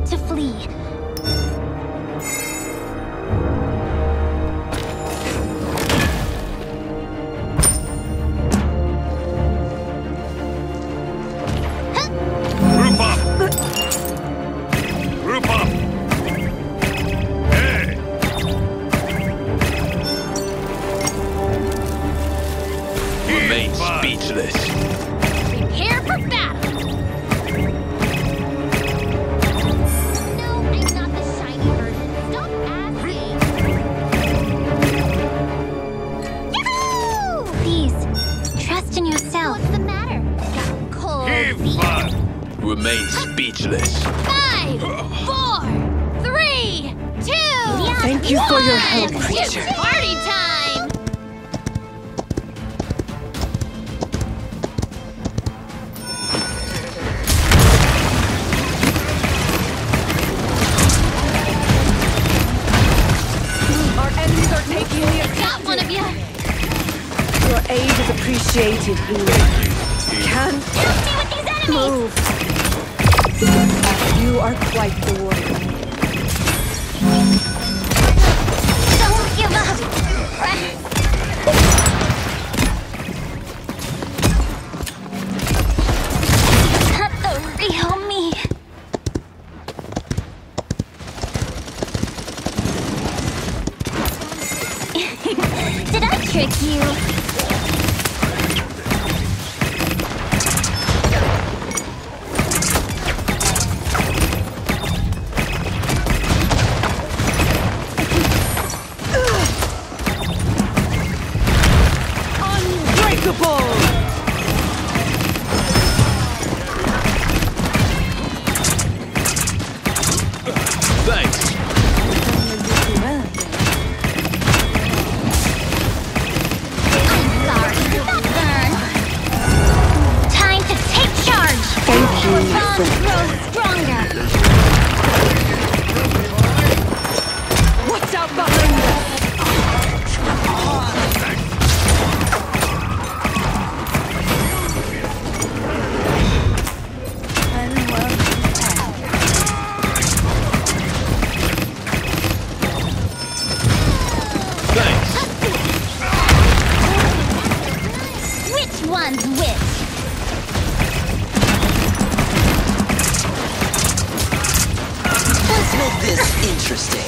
to flee. Group up! Group up! Hey! Remain speechless. Prepare for battle! No, I'm not the shiny version. Stop asking! Yahoo! Please, trust in yourself. What's the matter? Got cold Keep feet. fun! Remain speechless. 5, 4, 3, 2, Thank you for your help, 1. creature. It's party time! Our enemies are taking the attack. Got one of you! Your aid is appreciated, healer. Can't Help me with these enemies! move. You are quite the warrior. Don't give up! Not the real me. Did I trick you? Unbreakable! Thanks. I'm sorry. That's burn. Time to take charge. Thank you, my Strong friend. grows stronger. Watch out behind us! Thanks. Which one's which? Let's make this interesting.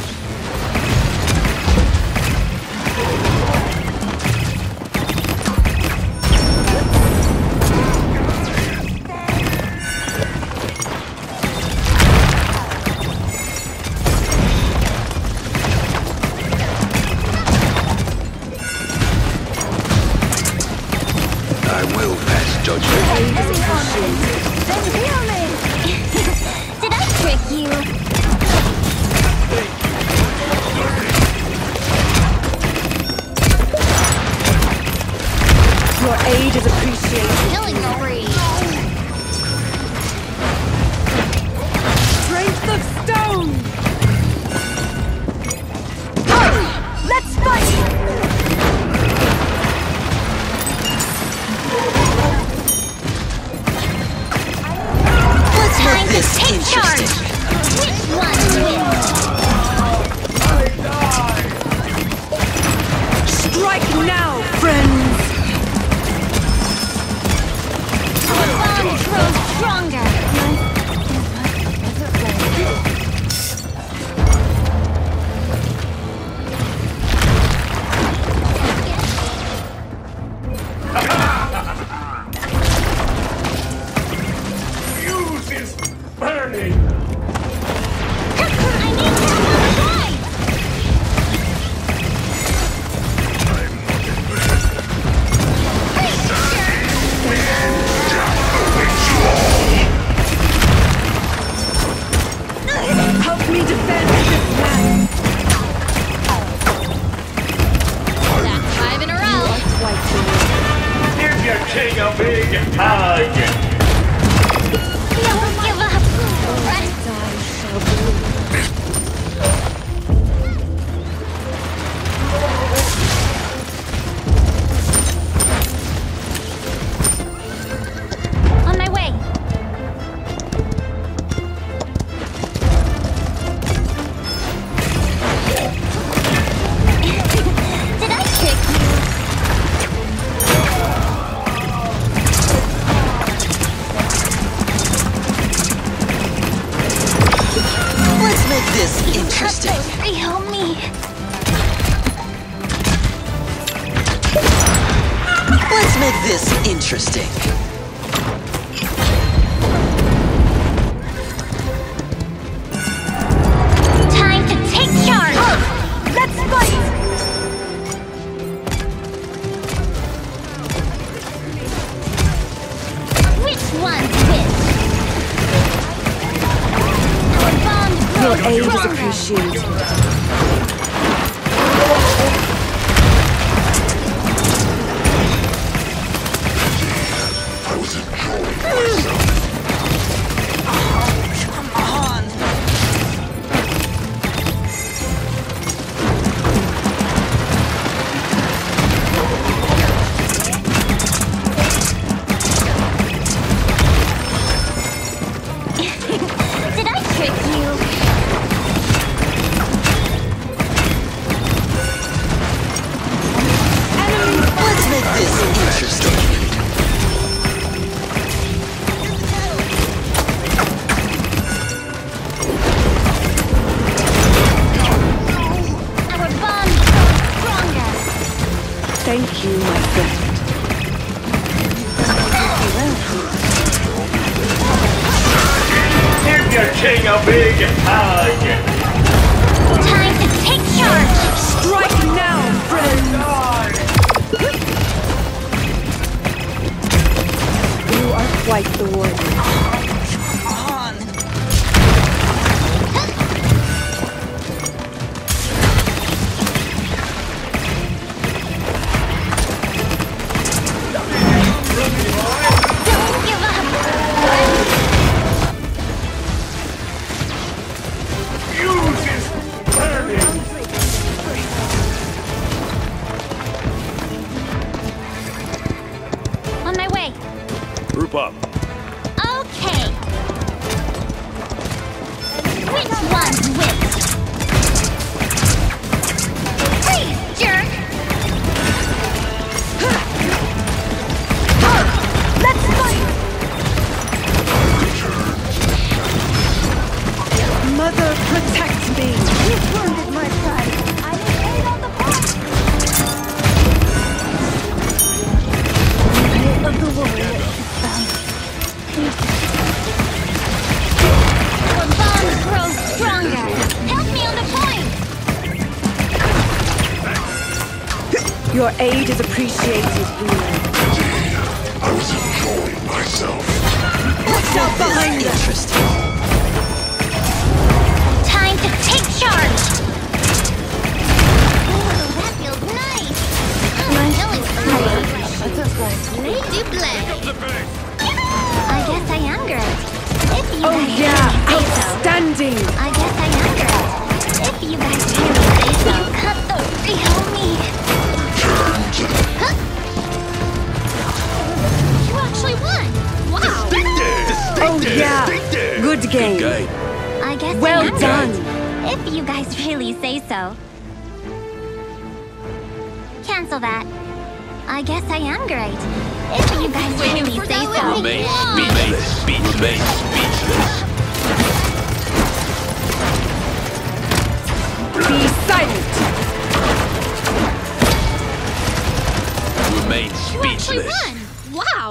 I will pass judgment. Aid is appreciated. Then heal me! Did I trick you? Thank interesting. Help me. Let's make this interesting. Time to take charge. Let's fight. Which one's which? Our bond Your grows aid is stronger. appreciated. Did I trick you? Let's make this interesting. Our bond grows stronger. Thank you, my friend. Give your king a big hug. Time to take charge. Strike now, friends! You are quite the warrior. Don't give up. Use his burning. On my way. Group up. Okay. Which one's which? Freeze, jerk! Let's fight! Mother, protect me! You've wounded my pride. I will aid on the point. Of the warrior. Our bond grows stronger. Help me on the point. Your aid is appreciated, healer. I was enjoying myself. Watch out behind you! Interesting. Time to take charge. Ooh, that feels nice. I'm feeling great. Play do play. I guess I am great. If you Oh guys yeah, really say so. outstanding! I guess I am great. If you guys really say so. Cut the help me. Huh? You actually won. Wow. Oh yeah, good game. Good game. I guess Well I am done. great. If you guys really say so. Cancel that. I guess I am great. If you guys really say so. Remain speechless. Remain speechless. Be silent! Remain You actually speechless. won. Wow.